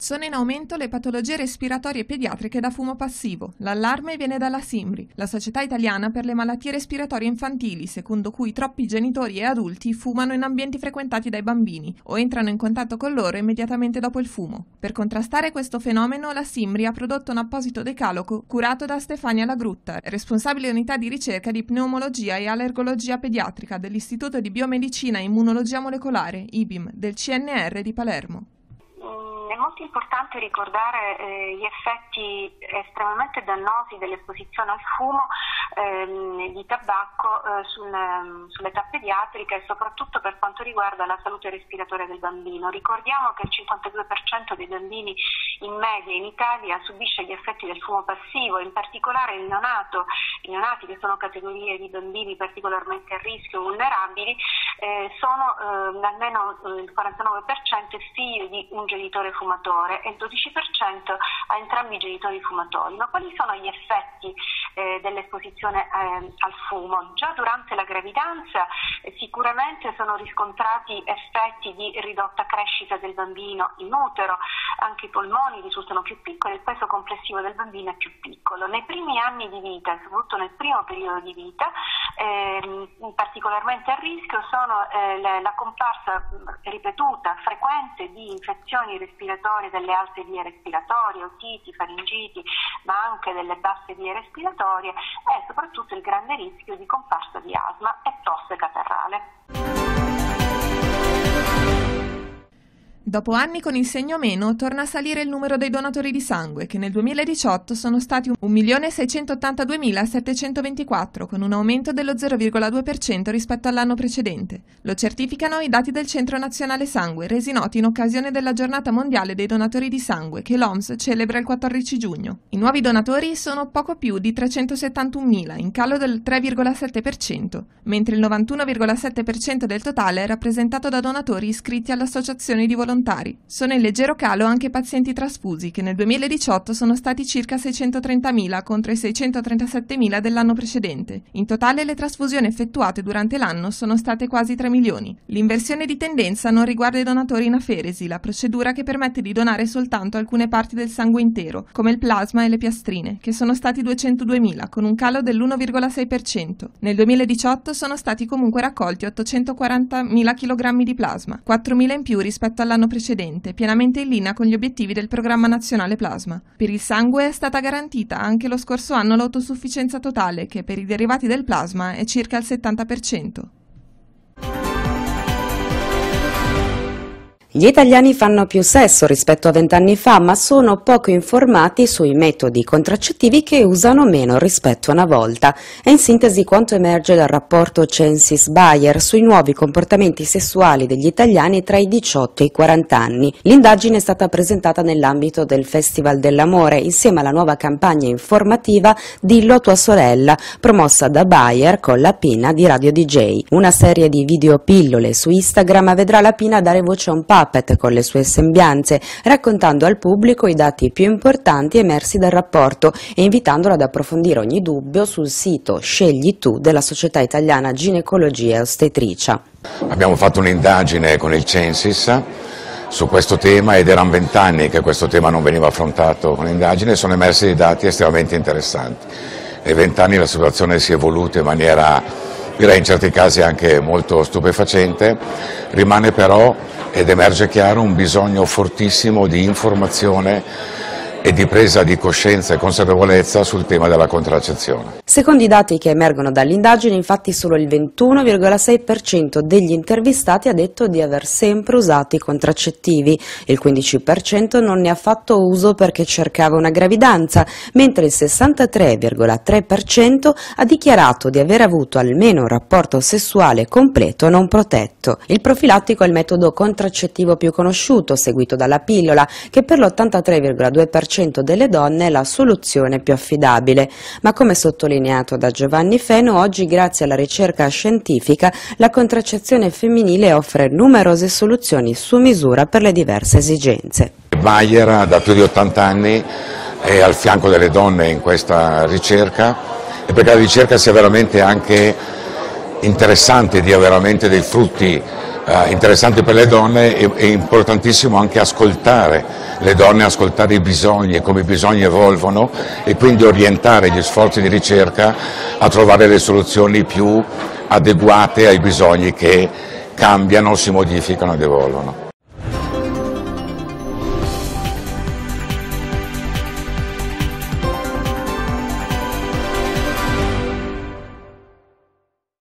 Sono in aumento le patologie respiratorie pediatriche da fumo passivo. L'allarme viene dalla SIMRI, la Società Italiana per le Malattie Respiratorie Infantili, secondo cui troppi genitori e adulti fumano in ambienti frequentati dai bambini o entrano in contatto con loro immediatamente dopo il fumo. Per contrastare questo fenomeno, la SIMRI ha prodotto un apposito decalogo curato da Stefania Lagrutta, responsabile unità di ricerca di pneumologia e allergologia pediatrica dell'Istituto di Biomedicina e Immunologia Molecolare, IBIM, del CNR di Palermo. È molto importante ricordare gli effetti estremamente dannosi dell'esposizione al fumo di tabacco sull'età pediatrica e soprattutto per quanto riguarda la salute respiratoria del bambino. Ricordiamo che il 52% dei bambini in media in Italia subisce gli effetti del fumo passivo, in particolare i neonati che sono categorie di bambini particolarmente a rischio, vulnerabili, sono almeno il 49% figli di un genitore fumatore e il 12% a entrambi i genitori fumatori. Ma quali sono gli effetti dell'esposizione al fumo? Già durante la gravidanza sicuramente sono riscontrati effetti di ridotta crescita del bambino in utero, anche i polmoni risultano più piccoli, il peso complessivo del bambino è più piccolo. Nei primi anni di vita, soprattutto nel primo periodo di vita, particolarmente a rischio sono la comparsa ripetuta, frequente di infezioni respiratorie delle alte vie respiratorie, otiti, faringiti, ma anche delle basse vie respiratorie e soprattutto il grande rischio di comparsa di asma e tosse catarrale. Dopo anni con il segno meno, torna a salire il numero dei donatori di sangue, che nel 2018 sono stati 1.682.724, con un aumento dello 0,2% rispetto all'anno precedente. Lo certificano i dati del Centro Nazionale Sangue, resi noti in occasione della Giornata Mondiale dei Donatori di Sangue, che l'OMS celebra il 14 giugno. I nuovi donatori sono poco più di 371.000, in calo del 3,7%, mentre il 91,7% del totale è rappresentato da donatori iscritti alle associazioni di volontari. Sono in leggero calo anche pazienti trasfusi, che nel 2018 sono stati circa 630.000 contro i 637.000 dell'anno precedente. In totale le trasfusioni effettuate durante l'anno sono state quasi 3 milioni. L'inversione di tendenza non riguarda i donatori in aferesi, la procedura che permette di donare soltanto alcune parti del sangue intero, come il plasma e le piastrine, che sono stati 202.000, con un calo dell'1,6%. Nel 2018 sono stati comunque raccolti 840.000 kg di plasma, 4.000 in più rispetto all'anno precedente, pienamente in linea con gli obiettivi del Programma Nazionale Plasma. Per il sangue è stata garantita anche lo scorso anno l'autosufficienza totale, che per i derivati del plasma è circa il 70%. Gli italiani fanno più sesso rispetto a 20 anni fa, ma sono poco informati sui metodi contraccettivi che usano meno rispetto a una volta. È in sintesi quanto emerge dal rapporto Censis-Bayer sui nuovi comportamenti sessuali degli italiani tra i 18 e i 40 anni. L'indagine è stata presentata nell'ambito del Festival dell'Amore, insieme alla nuova campagna informativa Dillo a tua sorella, promossa da Bayer con la Pina di Radio DJ. Una serie di videopillole su Instagram vedrà la Pina dare voce a un puppet con le sue sembianze, raccontando al pubblico i dati più importanti emersi dal rapporto e invitandolo ad approfondire ogni dubbio sul sito Scegli tu della Società Italiana Ginecologia e Ostetricia. Abbiamo fatto un'indagine con il Censis su questo tema ed erano 20 anni che questo tema non veniva affrontato con l'indagine e sono emersi dei dati estremamente interessanti. Nei 20 anni la situazione si è evoluta in maniera, direi in certi casi anche molto stupefacente, rimane però ed emerge chiaro un bisogno fortissimo di informazione e di presa di coscienza e consapevolezza sul tema della contraccezione. Secondo i dati che emergono dall'indagine, infatti solo il 21,6% degli intervistati ha detto di aver sempre usato i contraccettivi, il 15% non ne ha fatto uso perché cercava una gravidanza, mentre il 63,3% ha dichiarato di aver avuto almeno un rapporto sessuale completo non protetto. Il profilattico è il metodo contraccettivo più conosciuto, seguito dalla pillola, che per l'83,2% delle donne è la soluzione più affidabile, ma come sottolineato da Giovanni Feno, oggi grazie alla ricerca scientifica la contraccezione femminile offre numerose soluzioni su misura per le diverse esigenze. Bayer da più di 80 anni è al fianco delle donne in questa ricerca e perché la ricerca sia veramente anche interessante, dia veramente dei frutti interessante per le donne, è importantissimo anche ascoltare le donne, ascoltare i bisogni e come i bisogni evolvono e quindi orientare gli sforzi di ricerca a trovare le soluzioni più adeguate ai bisogni che cambiano, si modificano ed evolvono.